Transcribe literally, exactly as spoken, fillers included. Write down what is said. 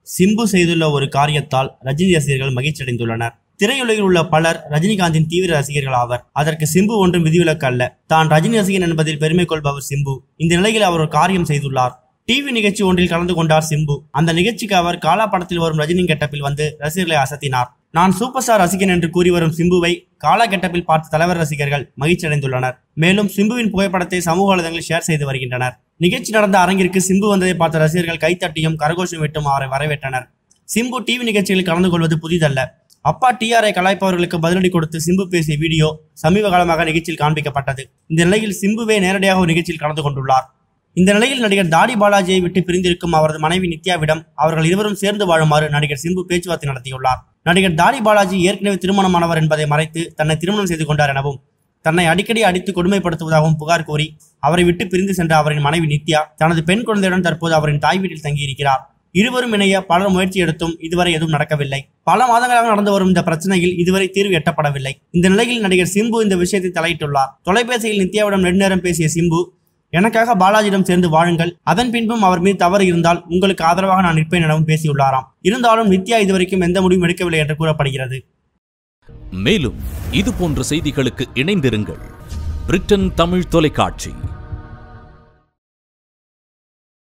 சிம்பு செய்துள்ள ஒரு காரியத்தால் ரஜினி ரசிகர்கள் மகிழ்ச்சி அடைந்துள்ளனர். திரையுலகில் உள்ள பலர் ரஜினிகாந்தின் தீவிர ரசிகர்கள் ஆவர். அதற்கு சிம்பு ஒன்றும் விதிவிலக்கு அல்ல. தான் ரஜினி ரசிகன் என்பதில் பெருமை கொள்பவர் சிம்பு. இந்த நிலையில் அவர் ஒரு காரியம் செய்துள்ளார். டிவி நிகழ்ச்சி ஒன்றில் கலந்து கொண்டார் சிம்பு. அந்த நிகழ்ச்சிக்கு அவர் காலா படத்தில் வரும் ரஜினி கெட்டப்பில் வந்து ரசிகர்களை அசத்தினார். நான் சூப்பர் ஸ்டார் ரசிகன் என்று கூறி வரும் சிம்புவை காலா கெட்டப்பில் பார்த்து தலைவர் ரசிகர்கள் மகிழ்ச்சி அடைந்துள்ளனர். மேலும் சிம்புவின் புகைப்படத்தை சமூக வலைதளங்களில் ஷேர் செய்து வருகின்றனர். நிகழ்ச்சி நடந்த அரங்கிற்கு சிம்பு வந்ததை பார்த்த ரசிகர்கள் கைத்தட்டியும் கரகோஷம் விட்டும் அவரை வரவேற்றனர். சிம்பு டிவி நிகழ்ச்சிகளில் கலந்து கொள்வது புதிதல்ல. அப்பா டிஆரை கலாய்ப்பவர்களுக்கு பதிலடி கொடுத்து சிம்பு பேசிய வீடியோ சமீப காலமாக நிகழ்ச்சியில் காண்பிக்கப்பட்டது. இந்த நிலையில் சிம்புவே நேரடியாக ஒரு நிகழ்ச்சியில் கலந்து கொண்டுள்ளார். இந்த நிலையில் நடிகர் தாடி பாலாஜியை விட்டு பிரிந்திருக்கும் அவரது மனைவி நித்யாவிடம் அவர்கள் இருவரும் சேர்ந்து வாழுமாறு நடிகர் சிம்பு பேச்சுவார்த்தை நடத்தியுள்ளார். நடிகர் தாடி பாலாஜி ஏற்கனவே திருமணமானவர் என்பதை மறைத்து தன்னை திருமணம் செய்து கொண்டார் எனவும் தன்னை அடிக்கடி அடித்து கொடுமைப்படுத்துவதாகவும் புகார் கூறி அவரை விட்டு பிரிந்து சென்ற அவரின் மனைவி நித்யா தனது பெண் குழந்தையுடன் தற்போது அவரின் தாய் வீட்டில் தங்கியிருக்கிறார். இருவரும் இணைய பலர் முயற்சி எடுத்தும் இதுவரை எதுவும் நடக்கவில்லை. பல மாதங்களாக நடந்து வரும் இந்த பிரச்சனையில் இதுவரை தீர்வு எட்டப்படவில்லை. இந்த நிலையில் நடிகர் சிம்பு இந்த விஷயத்தை தலையிட்டுள்ளார். தொலைபேசியில் நித்யாவிடம் நெடுநேரம் பேசிய சிம்பு, எனக்காக பாலாஜியிடம் சேர்ந்து வாழுங்கள், அதன் பின்பும் அவர் மீது தவறு இருந்தால் உங்களுக்கு ஆதரவாக நான் நிற்பேன் எனவும் பேசியுள்ளாராம். இருந்தாலும் நித்யா இதுவரைக்கும் எந்த முடிவும் எடுக்கவில்லை என்று கூறப்படுகிறது. மேலும் இது போன்ற செய்திகளுக்கு இணைந்திருங்கள். பிரிட்டன் தமிழ் தொலைக்காட்சி.